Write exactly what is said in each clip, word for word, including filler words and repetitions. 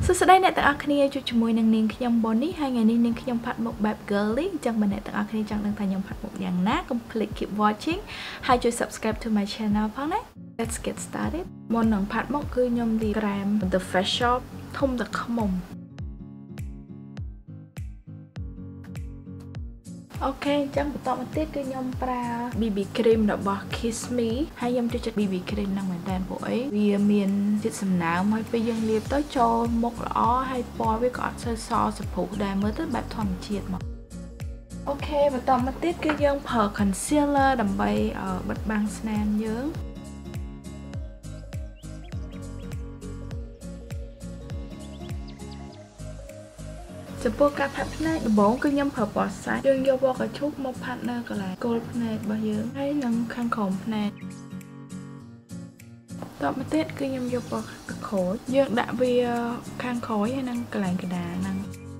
សួស្តីអ្នកទាំងអស់គ្នាជួបជាមួយនឹងនាងខ្ញុំ Bonnie ហើយថ្ងៃនេះនាងខ្ញុំផាត់មុខបែប girly អញ្ចឹងបើអ្នកទាំងអស់គ្នាចង់ដឹងថាខ្ញុំផាត់មុខយ៉ាងណាកុំភ្លេច keep watching ហើយជួយ subscribe to my channel ផងណា Let's get started មុននឹងផាត់មុខគឺខ្ញុំលាបក្រែម The Face Shop ធំតែខ្មុំអូខេអញ្ចឹងបន្តមកទៀតគឺខ្ញុំប្រើ ប៊ី ប៊ី cream របស់ Kiss Me ហើយខ្ញុំចូលចិត្ត ប៊ី ប៊ី cream ហ្នឹងមែនតើពួកអីវាមានជាតិសំណើមហើយពេលយើងលាបទៅចូលមុខល្អហើយពណ៌វាក៏អត់សូវសសព្រុះដែរមើលទៅបែបធម្មជាតិមកអូខេបន្តមកទៀតគឺយើងប្រើ concealer ដើម្បីបិទបាំងស្នាមយើងចំពោះការផាត់ភ្នែកដំបូងគឺខ្ញុំប្រើពណ៌សាច់យើងយកពណ៌កញ្ឈុកមកផាត់នៅកន្លែងគល់ភ្នែករបស់យើងហើយនឹងខាងក្រោមភ្នែកតបមកទៀតគឺខ្ញុំយកពណ៌ទឹកក្រូចយើងដាក់វាខាងក្រោយហើយនឹងកន្លែងកណ្ដាលហ្នឹង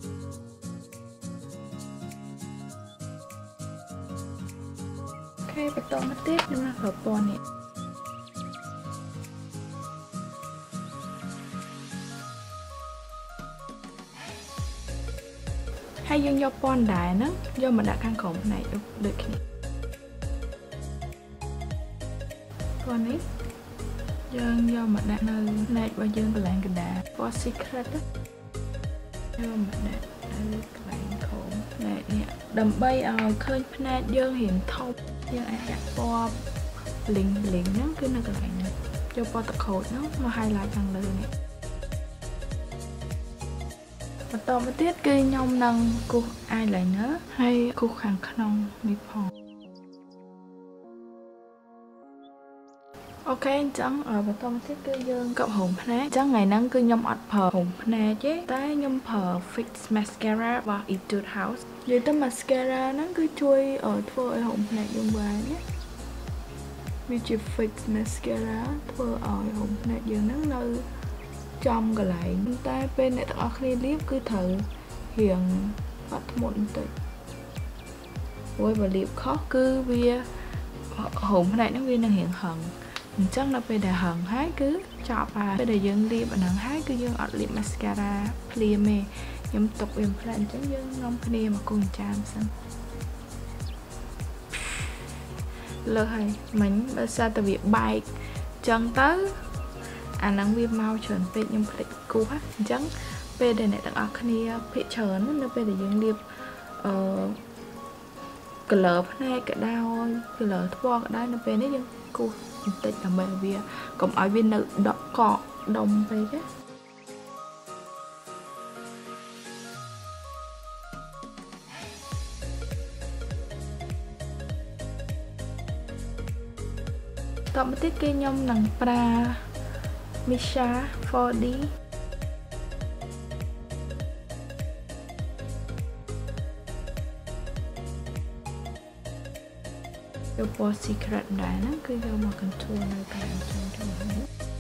អូខេបន្តមកទៀតខ្ញុំនឹងប្រើពណ៌នេះហើយយើងយកពណ៌ដែរហ្នឹងយកមកដាក់ខាងក្រោមភ្នែកដូចគ្នាពណ៌នេះយើងយកមកដាក់នៅភ្នែករបស់យើងកន្លែងកណ្ដាលពណ៌ secret យកមកដាក់នៅកន្លែងក្រោមភ្នែកនេះដើម្បីឲ្យឃើញភ្នែកយើងរៀងធំយើងអាចដាក់ពណ៌ bling bling ហ្នឹងគឺនៅកន្លែងនេះយកពណ៌ទឹកក្រូចហ្នឹងមក highlight ខាងលើនេះបន្តមកទៀតគឺខ្ញុំនឹងគូស eyeliner ហើយគូសខាងក្នុងនេះផងអូខេអញ្ចឹងបន្តមកទៀតគឺយើងកប់ហូមភ្នែកអញ្ចឹងថ្ងៃហ្នឹងគឺខ្ញុំអត់ប្រើហូមភ្នែកទេតែខ្ញុំប្រើ Fix Mascara របស់ Etude House និយាយទៅ Mascara ហ្នឹងគឺជួយធ្វើឲ្យហូមភ្នែកយើងវែងណាវាជា Fix Mascara ធ្វើឲ្យហូមភ្នែកយើងហ្នឹងនៅចំកន្លែងតែពេលអ្នកទាំងអស់គ្នាលាបគឺត្រូវរៀងអត់ធ្មត់បន្តិចព្រោះបើលាបខុសគឺវាហូមភ្នែកហ្នឹងវានឹងរៀងហឹងអញ្ចឹងដល់ពេលដែលហឹងហើយគឺចប់ហើយពេលដែលយើងលាបអាហ្នឹងហើយគឺយើងអត់លាប mascara ភ្លាមទេខ្ញុំទុកវាផ្លែអញ្ចឹងយើងនាំគ្នាមកគូសចានសិនលើហើយមិញបើសិនតែវាបែកអញ្ចឹងទៅអាហ្នឹងវាមកច្រើនពេកខ្ញុំភ្លេចគូសអញ្ចឹងពេលដែលអ្នកទាំងអស់គ្នាភាគច្រើននៅពេលដែលយើងលាបអឺ color ភ្នែកក៏ដោយ color ថ្មក៏ដោយនៅពេលនេះយើងគូសបន្តិចដើម្បីវាកុំឲ្យវានៅដកកកដុំពេកណាតមកទៀតគឺខ្ញុំនឹងប្រើ Misha ហ្វូរ ឌី យកពណ៌ secret ដែរហ្នឹងគឺយកមក contour នៅកន្លែងចុងចុងនេះ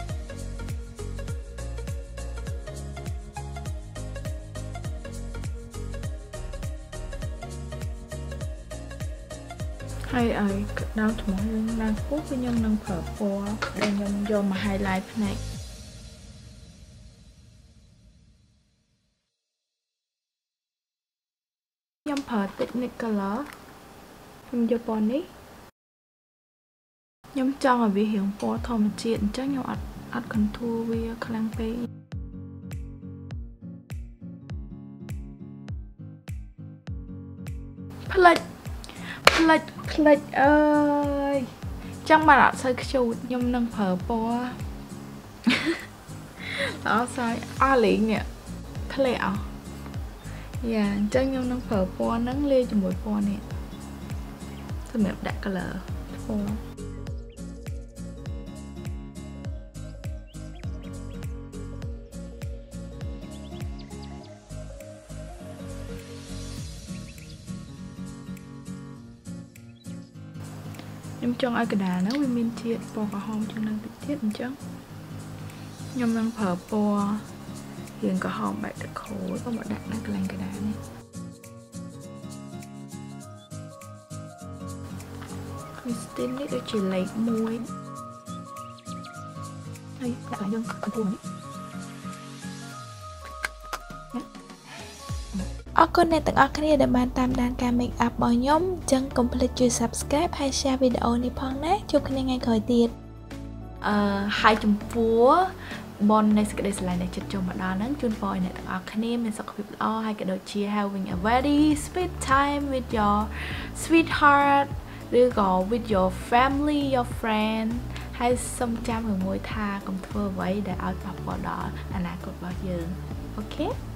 ហើយឲ្យដើមថ្មយើងឡើងខ្ពស់គឺខ្ញុំនឹងប្រើពណ៌ដែលខ្ញុំយកមក highlight ភ្នែកខ្ញុំប្រើ Technique Color ខ្ញុំយកពណ៌នេះខ្ញុំចង់ឲ្យវារៀងពណ៌ធម្មជាតិអញ្ចឹងខ្ញុំអត់អត់ contour វាខ្លាំងពេកផ្លិចផ្លិចផ្លិចអើយចង់បានអត់សូវខ្ជូតខ្ញុំនឹងប្រើពណ៌អត់ស្អីអស់លេងនេះធ្លាក់អស់យ៉ាអញ្ចឹងខ្ញុំនឹងប្រើពណ៌ហ្នឹងលាយជាមួយពណ៌នេះសម្រាប់ដាក់ color ពណ៌ខ្ញុំចង់ឲ្យកណ្ដាលហ្នឹងវាមានជាតិពណ៌ក្រហមជាងនឹងតិចទៀតអញ្ចឹងខ្ញុំនឹងប្រើពណ៌រាងក្រហមបែបទឹកក្រូចមកដាក់នៅកន្លែងកណ្ដាលនេះChristine នេះដូចជាលេខមួយហើយដាក់ឲ្យយើង contour នេះអរគុណអ្នកទាំងអស់គ្នាដែលបានតាមដានការ make up របស់ខ្ញុំអញ្ចឹងកុំភ្លេចជួយ subscribe ហើយ share វីដេអូនេះផងណាជួបគ្នាថ្ងៃក្រោយទៀតអឺហើយចំពោះbon នៃសេចក្តីស្រឡាញ់ដែលចិត្តចូលមកដល់ហ្នឹងជូនពរឲ្យអ្នកទាំងអស់គ្នាមានសុខភាពល្អហើយក៏ដូចជា having a very sweet time with your sweetheart ឬក៏ with your family your friend ហើយសូមចាំមួយថាកុំធ្វើអ្វីដែលឲ្យប៉ះពាល់ដល់អនាគតរបស់យើងអូខេ